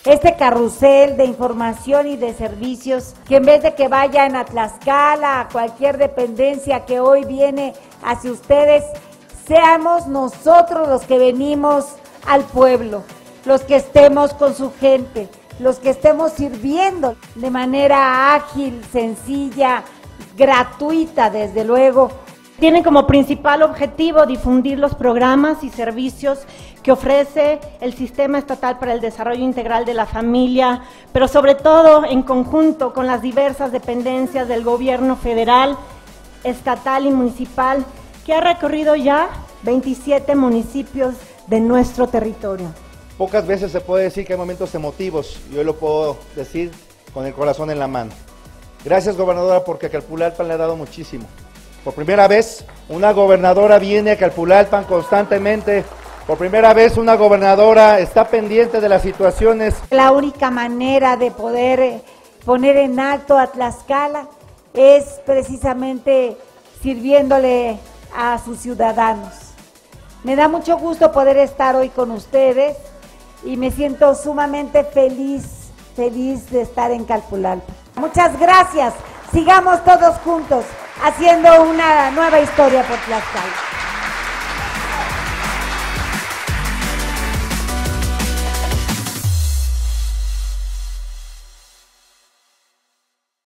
este carrusel de información y de servicios, que en vez de que vayan a Tlaxcala, a cualquier dependencia que hoy viene hacia ustedes, seamos nosotros los que venimos al pueblo, los que estemos con su gente, los que estemos sirviendo de manera ágil, sencilla, gratuita, desde luego. Tienen como principal objetivo difundir los programas y servicios que ofrece el Sistema Estatal para el Desarrollo Integral de la Familia, pero sobre todo en conjunto con las diversas dependencias del gobierno federal, estatal y municipal, que ha recorrido ya 27 municipios de nuestro territorio. Pocas veces se puede decir que hay momentos emotivos, y hoy lo puedo decir con el corazón en la mano. Gracias, gobernadora, porque a Calpulalpan le ha dado muchísimo. Por primera vez, una gobernadora viene a Calpulalpan constantemente. Por primera vez, una gobernadora está pendiente de las situaciones. La única manera de poder poner en alto a Tlaxcala es precisamente sirviéndole a sus ciudadanos. Me da mucho gusto poder estar hoy con ustedes y me siento sumamente feliz de estar en Calpulalpan. Muchas gracias. Sigamos todos juntos haciendo una nueva historia por Tlaxcala.